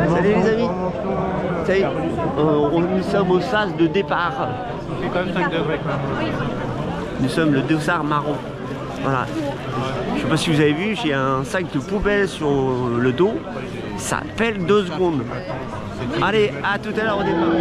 Salut les amis. Ça y est, nous sommes au sas de départ. Il fait quand même 5 degrés quand même. Nous sommes le dossard marron. Voilà. Je sais pas si vous avez vu, j'ai un sac de poubelle sur le dos. Ça pèle 2 secondes. Allez, à tout à l'heure au départ.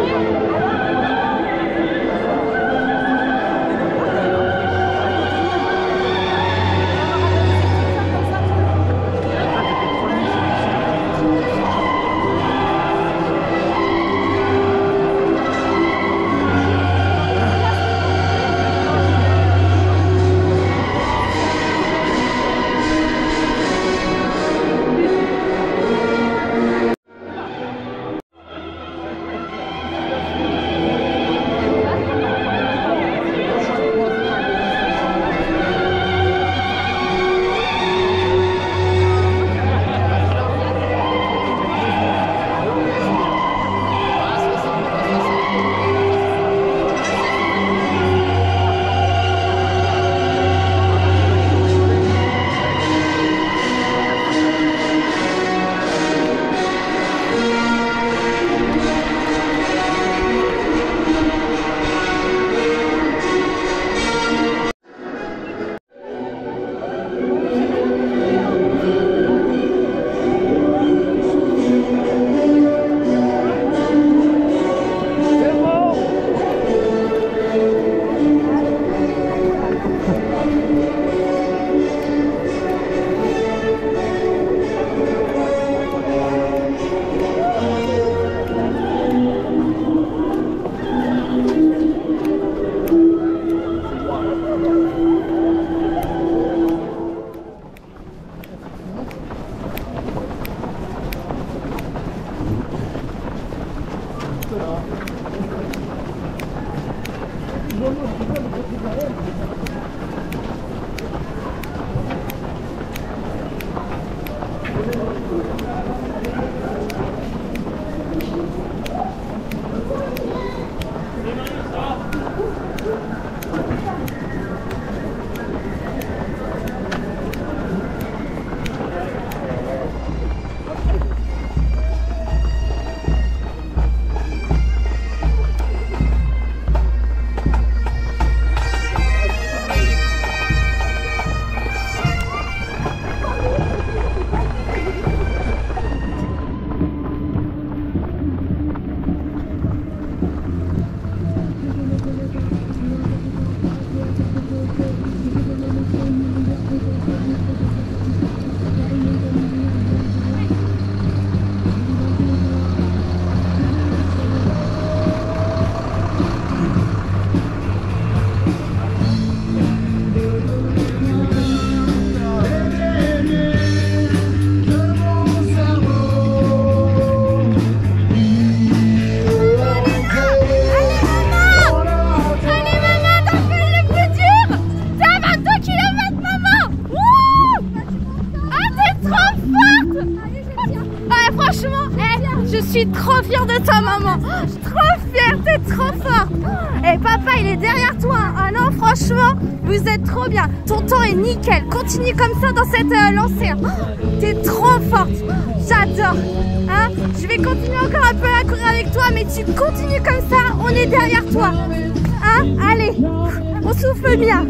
Je suis trop fière de toi, maman. Trop fière, t'es trop forte. Et papa, il est derrière toi. Ah non, franchement, vous êtes trop bien. Ton temps est nickel. Continue comme ça dans cette lancée. T'es trop forte. J'adore. Hein, je vais continuer encore un peu à courir avec toi, mais tu continues comme ça. On est derrière toi. Hein, allez, on souffle bien.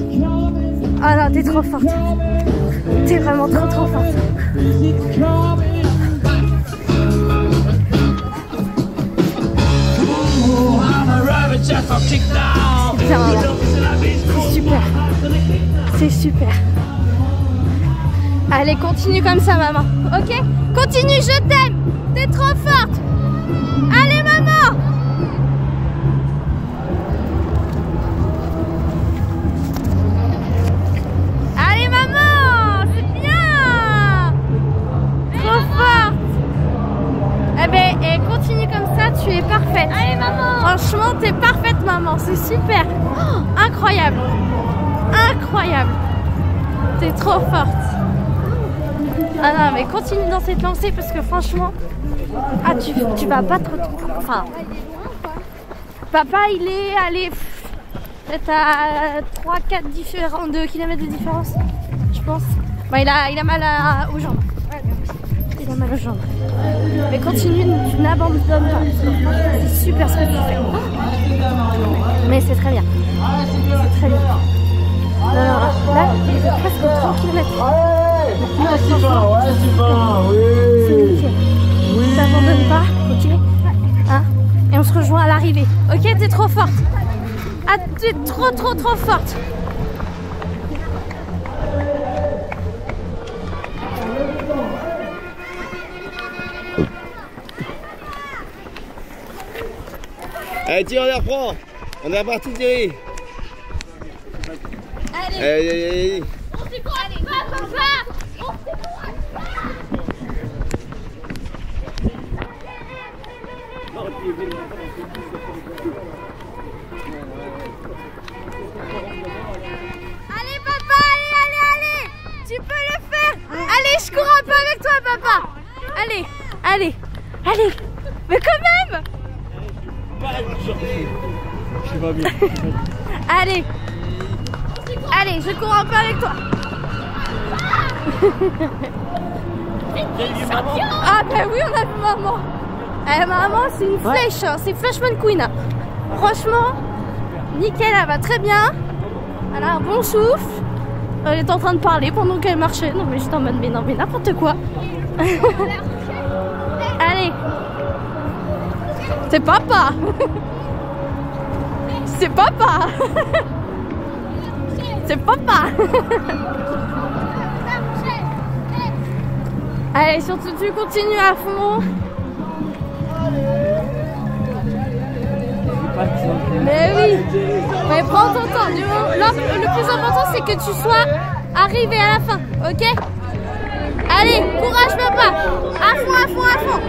Ah non, t'es trop forte. T'es vraiment trop forte. Bien, c'est super. C'est super. Allez, continue comme ça, maman. Ok? Continue, je t'aime. T'es trop forte. Allez, maman. Allez, maman. C'est bien. Trop forte. Eh ben, continue comme ça, tu es parfaite. Allez, maman. Franchement, t'es parfaite, maman. C'est super. Oh, incroyable. Incroyable. T'es trop forte. Ah non, mais continue dans cette lancée parce que franchement, ah, tu vas pas trop. Enfin, papa, il est allé peut-être à 3-4 kilomètres de différence, je pense. Bah, il a mal aux jambes. tu as mal aux jambes. Mais continue, tu n'abandonnes pas. C'est super ce que tu fais. Mais c'est très bien. C'est très bien. Non, là, il fait presque 3 km. Ouais, super, oui. C'est nickel. Tu t'abandonnes pas, ok, hein? Et on se rejoint à l'arrivée. Ok, t'es trop forte. Ah, t'es trop forte. Allez, tiens, on les reprend. On est reparti, Thierry. Allez. On se décourage pas, papa. On se décourage pas. Allez, papa, allez. Tu peux le faire. Allez, je cours un peu avec toi, papa. Allez. Mais quand même. Je suis pas bien. Allez, je cours un peu avec toi. Ah bah oui, on a vu maman. Maman, c'est une flèche, hein. C'est Flashman Queen. Hein. Franchement, nickel, elle va très bien. Elle a un bon souffle. Elle est en train de parler pendant qu'elle marchait. Non mais j'étais en mode mais n'importe quoi. Allez. C'est papa. C'est papa. C'est papa. Allez, surtout tu continues à fond. Mais oui. Mais prends ton temps. Le plus important c'est que tu sois arrivé à la fin, ok? Allez, courage papa. À fond.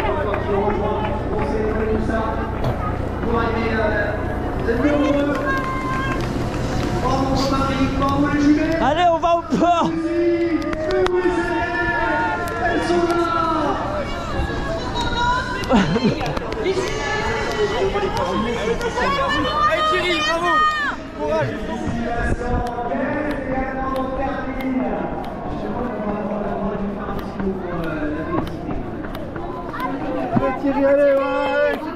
Allez, on va au port. Allez Thierry, bravo. Courage. Thierry, allez, ouais.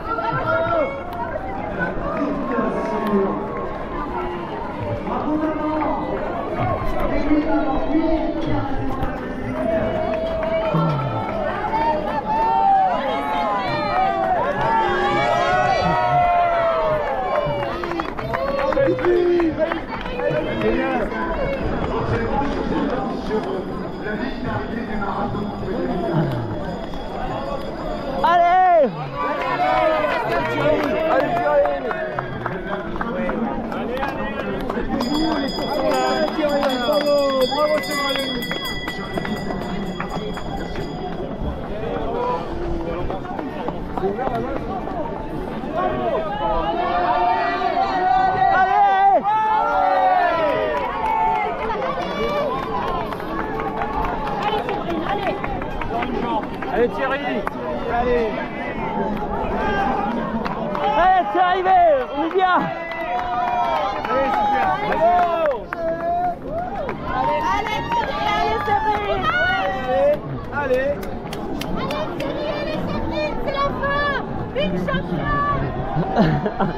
Allez! Bravo, Allez Thierry. Allez, c'est arrivé, on est bien. Allez, super. Bravo. Allez. C'est la fin. Une championne.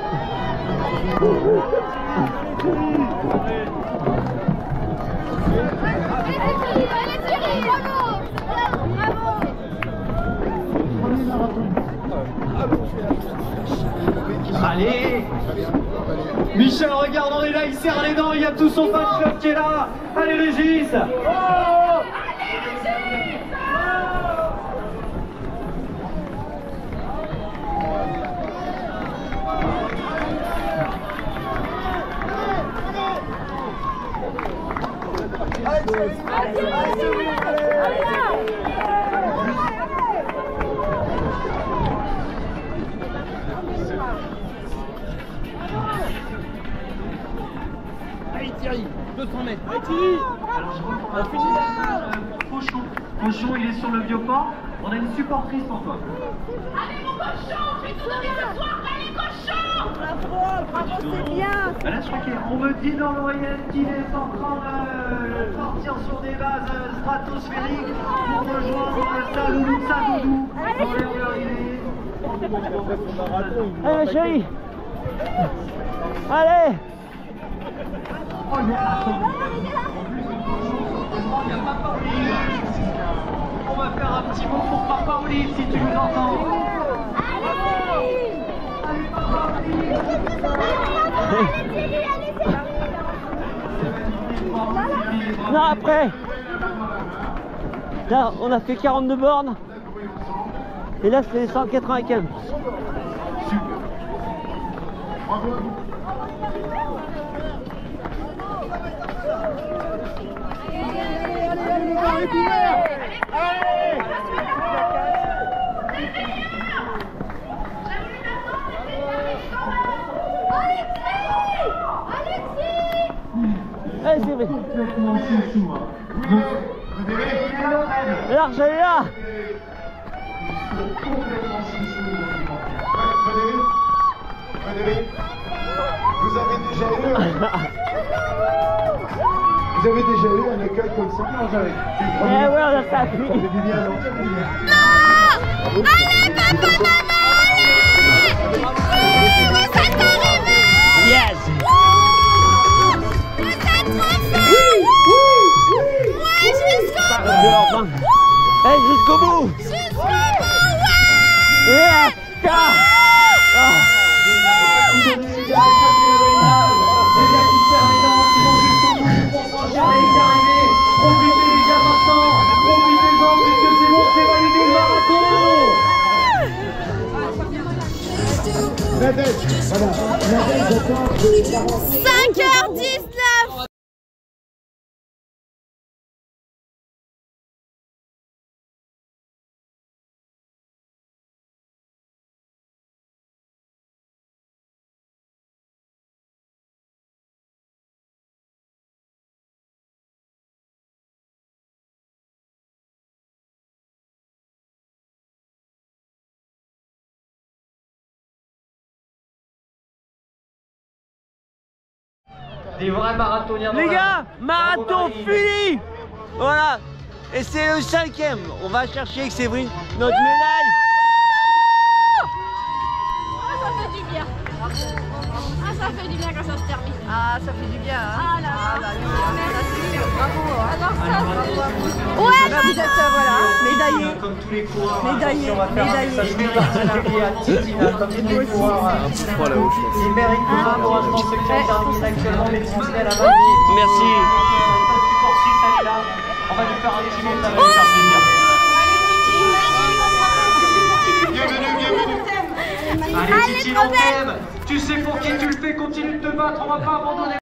Allez. Michel, regarde, on est là, il serre les dents, il y a tout son fan club qui est là. Allez Régis. Allez Thierry, 200 mètres. Allez Thierry. Fauchon, il est sur le vieux port. On a une supportrice pour toi. Allez mon cochon, je vais tout donner ce soir, allez cochon! Bravo, c'est bien. Là, je crois qu'on me dit dans l'oreillette qu'il est en train de partir sur des bases stratosphériques pour rejoindre sa doudou dans l'air de l'arrivée. Allez, chérie. Allez. Oh, il y a Papa Olive. On va faire un petit mot pour Papa Olive si tu nous entends. Allez Papa Olive. Non, après. Là, on a fait 42 bornes. Et là, c'est 195. Allez, c'est vrai. Complètement sous. Large, elle est là. Frédéric, vous avez déjà eu un accueil comme ça? Non, jamais. Eh ouais, on a ça. Ça fait du bien, non? Ça fait du bien. Allez, papa, maman, allez! Vous êtes arrivés! Yes. Vous êtes trop forts! Ouais, jusqu'au bout! Allez, jusqu'au bout. Jusqu'au bout, ouais! Yeah. Nadège, voilà. Nadège, j'attends de 5h19! Des vrais marathoniens. Les gars, marathon fini. Voilà. Et c'est le 5e. On va chercher avec Séverine notre médaille. Ah, ça fait du bien! Ah, ça fait du bien quand ça se termine! Ah, ça fait du bien! Hein. Ah là là! Bravo! Alors ça, bravo à vous! Ouais, là, vous êtes, voilà, médaillés! Comme tous les coureurs. Médaillés! On va faire un message personnalisé à Titina, comme tous les coureurs. Il mérite tout l'encouragement, ceux qui terminent actuellement les Français à la main. Merci. On va lui faire un petit mot, ça va lui faire plaisir. Allez, Titi, on t'aime. Tu sais pour qui tu le fais, continue de te battre, on va pas abandonner.